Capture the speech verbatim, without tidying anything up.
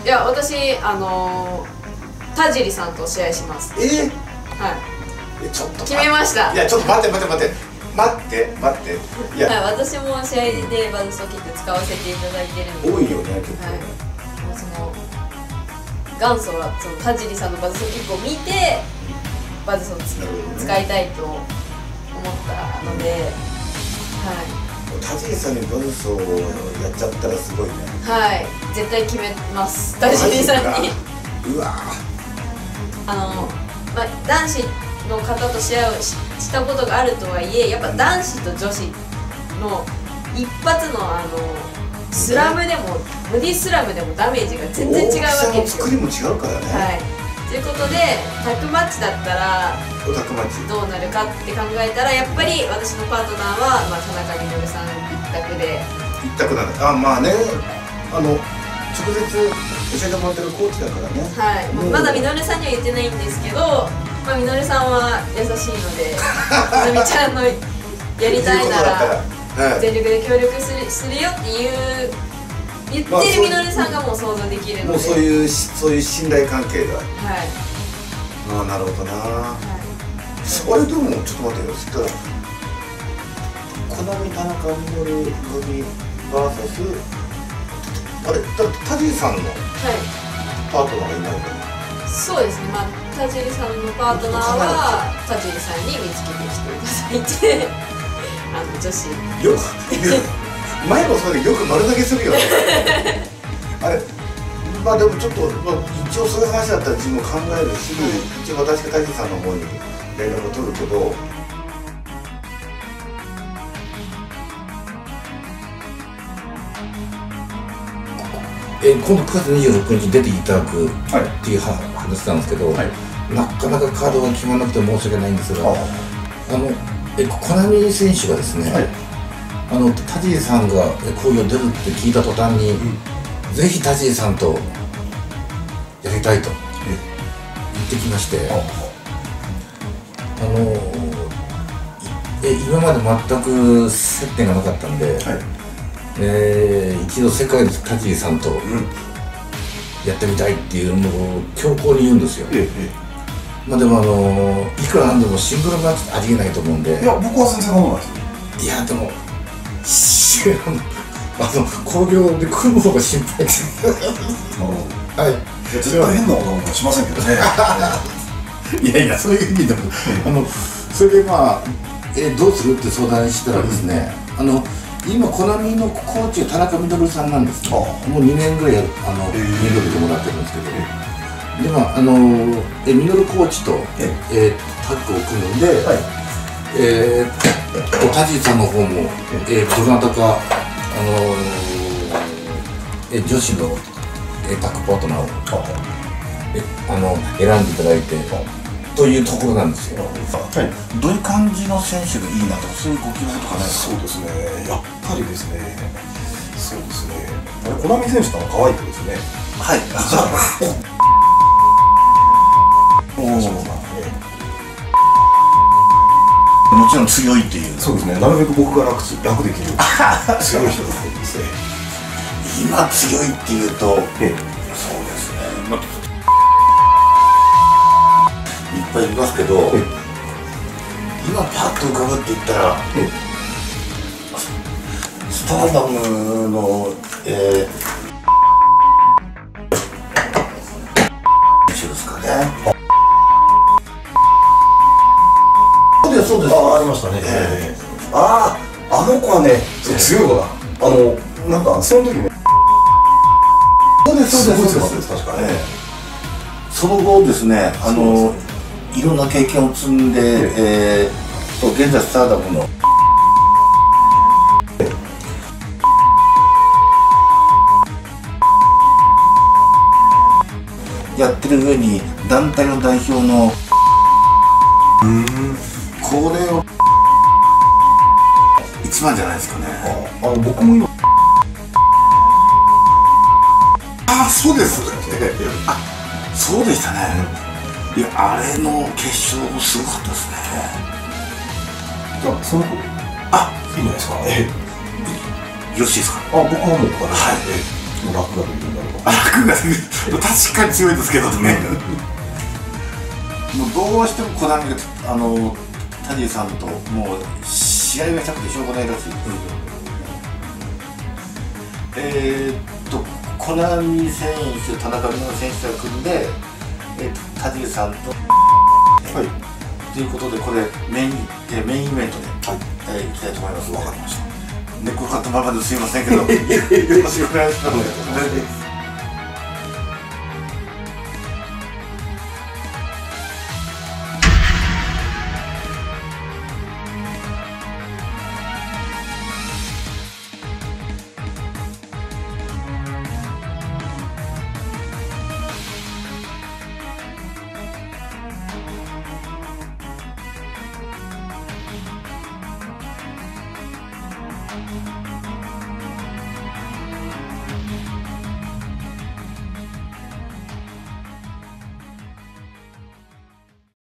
いや、私あのー、田尻さんと試合します。 えー、 はい。 え、ちょっと決めました。 いや、ちょっと待って待って待って待って待っていや、 はい、私も試合でバズソーキック使わせていただいてるので。 多いよね、結構。 はい。もうその元祖はその田尻さんのバズソーキックを見てバズソー使いたいと思ったので、はい。 田尻さんにバズソーをやっちゃったらすごいね。 はい、絶対決めます、田尻さんに。 うわあの、まあ、男子の方と試合を し, したことがあるとはいえ、やっぱ男子と女子の一発のあのスラムでもボディスラムでもダメージが全然違うわけですよ。 大きさも作りも違うからね。 はい。ということでタッグマッチだったらタッグマッチどうなるかって考えたら、やっぱり私のパートナーは、まあ、田中みのるさん一択で。 一択なんだ。あ、まあね、あの直接教えてもらってるコーチだからね。 はい。まだみのるさんには言ってないんですけど、まあ、みのるさんは優しいので、みのりちゃんのやりたいなら全力で協力するするよっていう言ってるみのるさんがもう想像できるので、 もうそういうそういう信頼関係が。 はい。 ああ、なるほどな。 はい。 あれでもちょっと待ってよ。そしたらコナミ田中みのる組 バーサス あれ、田尻さんのパートナーがいないの？ そうですね。まあ田尻さんのパートナーは田尻さんに見つけてきていただいて、あの女子よく前もそうでよく丸投げするよね。あれ、まあでもちょっと、まあ、一応そういう話だったら自分も考えるし、一応私が田尻さんの方に連絡を取るけど。 え今度くがつにじゅうろくにちに出ていただくっていう話なんですけど、はい、なかなかカードが決まらなくて申し訳ないんですが、あのえコナミ選手がですね、はい、あの田尻さんが興行出るって聞いた途端に、うん、ぜひ田尻さんとやりたいと言ってきまして、あのえ今まで全く接点がなかったんで。はい、えー、一度世界の田尻さんとやってみたいっていうのを強硬に言うんですよ。ええ、まあでもあのいくらなんでもシングルマッチってありえないと思うんで。 いや、僕は全然構わないですよ。 いやでもあの興行で組む方が心配です。はい。 絶対変なことはしませんけどね。 いやいや、そういう意味でもあのそれでまあ、えー、どうするって相談したらですね、うん、あの今コナミのコーチは田中みのるさんなんですね。もうにねんぐらいあのみのるでもらってるんですけど、でまああのえみのるコーチとええタッグを組むんで、はい、えー、田尻さんの方もえどなたかあのえ女子のえタッグパートナーをえあの選んでいただいて。というところなんですよ。はい。どういう感じの選手がいいなとか、そういうご希望とかないですか？ そうですね。やっぱりですね。そうですね。あれ、コナミ選手とは可愛くですね。 はい。おお。もちろん強いっていう。 そうですね。なるべく僕が楽楽できる強い人ですね。 今強いっていうと、ええ、そうですね。まあいっぱいいますけど、今パッと浮かぶって言ったら、スターダムの、えー、選手ですかね。そうです、そうです。 ああ、ありましたね。えー、ああ、あの子はね、強い子だ。あの、なんか、その時ね。 そうです、そうです、そうです。確かね。その後ですね、あの。いろんな経験を積んで、えー、と現在スターダムのやってる上に団体の代表のこれを一番じゃないですかね。 あの僕も今ああそうですあそうでしたね。いや、あれの決勝もすごかったですね。 じゃあ、その子で。 あ、 いいんじゃないですか。ええ、よろしいですか。 あ、僕はもうこれ。 はい。 え、もう楽だというんだろう。 悪が確かに強いですけどねもうどうしてもコナミがあのタディさんともう試合がしたくてしょうがないらしいです、うん、えー、っとコナミ選手田中美濃選手が組んで、えー、っとタディさんとはいということでこれメインえメインイベントで、はいえー、いきたいと思います。わかりました。猫かったままですいませんけどよろしくお願いします。